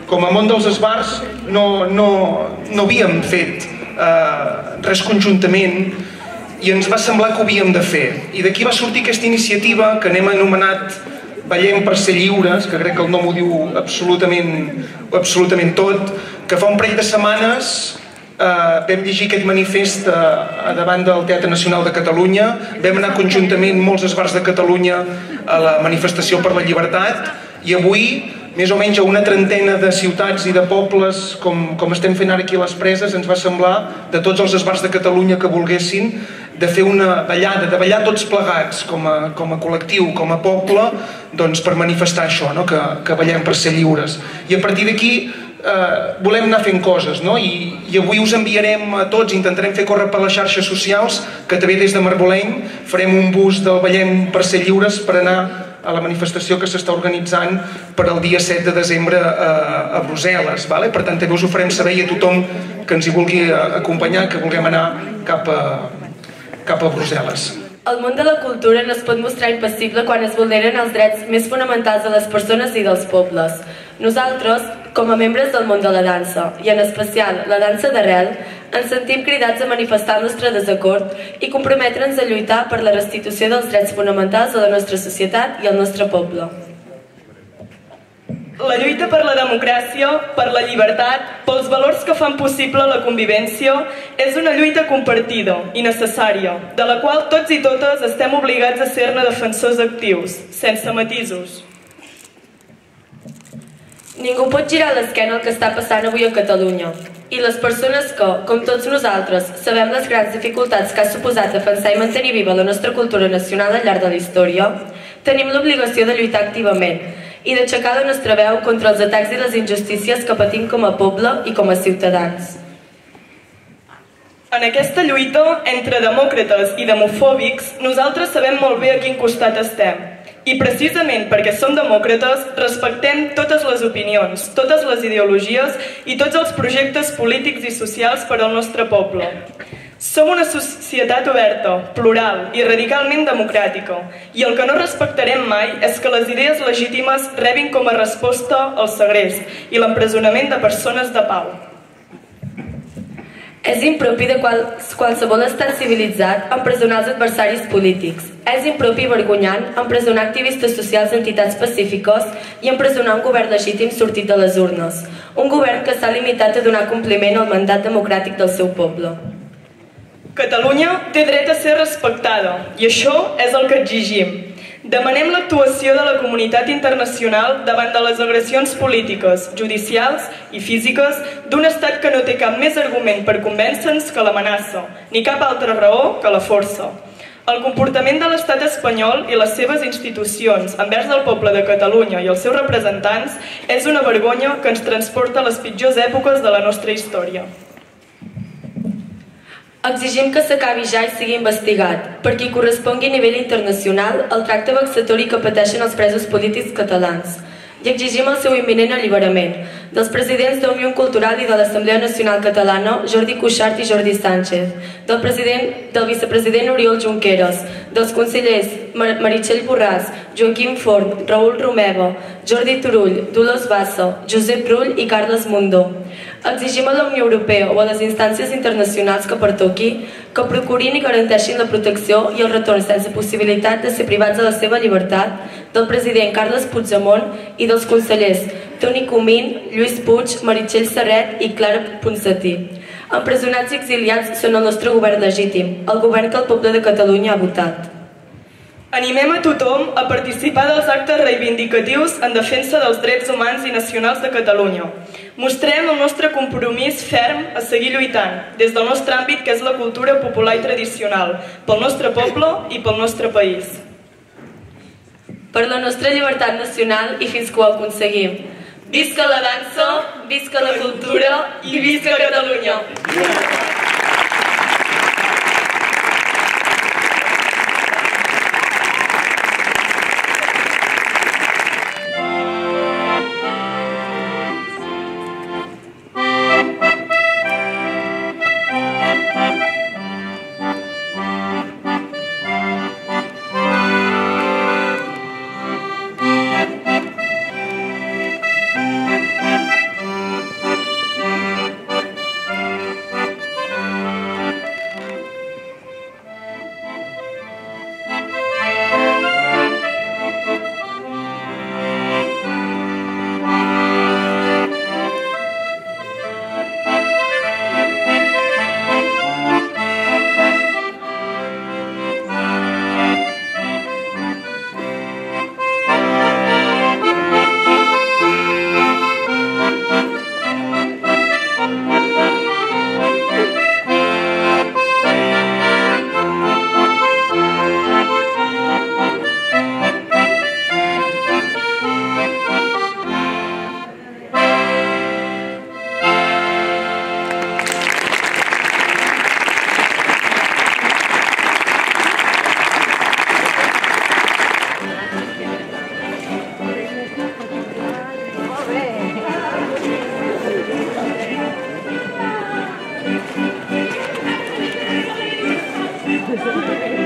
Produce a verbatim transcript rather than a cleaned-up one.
com a món dels esbarts no, no, no havíem fet eh, res conjuntament i ens va semblar que ho havíem de fer. I d'aquí va sortir aquesta iniciativa que n'hem anomenat Ballem per ser lliures, que crec que el nom ho diu absolutament, absolutament tot, que fa un parell de setmanes eh, vam llegir aquest manifest a, a davant del Teatre Nacional de Catalunya, vam anar conjuntament molts esbarts de Catalunya a la manifestació per la llibertat i avui més o menys a una trentena de ciutats i de pobles, com, com estem fent ara aquí a les Preses, ens va semblar, de tots els esbarts de Catalunya que volguessin, de fer una ballada, de ballar tots plegats, com a, com a col·lectiu, com a poble, doncs per manifestar això, no? que, que ballem per ser lliures. I a partir d'aquí eh, volem anar fent coses, no? I, i avui us enviarem a tots, intentarem fer córrer per les xarxes socials, que també des de Marboleny farem un bus del Ballem per ser lliures per anar a la manifestació que s'està organitzant per al dia set de desembre a, a Brussel·les. Vale? Per tant, també us ho farem saber i a tothom que ens hi vulgui acompanyar, que vulguem anar cap a, cap a Brussel·les. El món de la cultura no es pot mostrar impassible quan es vulneren els drets més fonamentals de les persones i dels pobles. Nosaltres, com a membres del món de la dansa, i en especial la dansa d'arrel, ens sentim cridats a manifestar el nostre desacord i comprometre'ns a lluitar per la restitució dels drets fonamentals de la nostra societat i el nostre poble. La lluita per la democràcia, per la llibertat, pels valors que fan possible la convivència, és una lluita compartida i necessària, de la qual tots i totes estem obligats a ser-ne defensors actius, sense matisos. Ningú pot girar l'esquena al que està passant avui a Catalunya. I les persones que, com tots nosaltres, sabem les grans dificultats que ha suposat defensar i mantenir viva la nostra cultura nacional al llarg de la història, tenim l'obligació de lluitar activament i d'aixecar la nostra veu contra els atacs i les injustícies que patim com a poble i com a ciutadans. En aquesta lluita entre demòcrates i demofòbics, nosaltres sabem molt bé a quin costat estem. I precisament perquè som demòcrates, respectem totes les opinions, totes les ideologies i tots els projectes polítics i socials per al nostre poble. Som una societat oberta, plural i radicalment democràtica, i el que no respectarem mai és que les idees legítimes rebin com a resposta el segrest i l'empresonament de persones de pau. És impropi de qual, qualsevol estat civilitzat empresonar els adversaris polítics. És impropi i vergonyant empresonar activistes socials i entitats pacífiques i empresonar un govern legítim sortit de les urnes. Un govern que s'ha limitat a donar compliment al mandat democràtic del seu poble. Catalunya té dret a ser respectada, i això és el que exigim. Demanem l'actuació de la comunitat internacional davant de les agressions polítiques, judicials i físiques d'un estat que no té cap més argument per convèncer-nos que l'amenaça, ni cap altra raó que la força. El comportament de l'estat espanyol i les seves institucions envers el poble de Catalunya i els seus representants és una vergonya que ens transporta a les pitjors èpoques de la nostra història. Exigim que s'acabi ja i sigui investigat, perquè hi correspongui a nivell internacional el tracte vexatori que pateixen els presos polítics catalans. I exigim el seu imminent alliberament dels presidents d'Òmnium Cultural i de l'Assemblea Nacional Catalana, Jordi Cuixart i Jordi Sánchez, del, president, del vicepresident Oriol Junqueras, dels consellers Mar Meritxell Borràs, Joaquim Forn, Raül Romeva, Jordi Turull, Dolors Bassa, Josep Rull i Carles Mundó. Exigim a la Unió Europea o a les instàncies internacionals que pertoqui que procurin i garanteixin la protecció i el retorn sense possibilitat de ser privats de la seva llibertat del president Carles Puigdemont i dels consellers Toni Comín, Lluís Puig, Meritxell Serret i Clara Ponsatí. Empresonats i exiliats són el nostre govern legítim, el govern que el poble de Catalunya ha votat. Animem a tothom a participar dels actes reivindicatius en defensa dels drets humans i nacionals de Catalunya. Mostrem el nostre compromís ferm a seguir lluitant, des del nostre àmbit que és la cultura popular i tradicional, pel nostre poble i pel nostre país. Per la nostra llibertat nacional i fins que ho aconseguim. Visca la dansa, visca la cultura i visca Catalunya! Gràcies.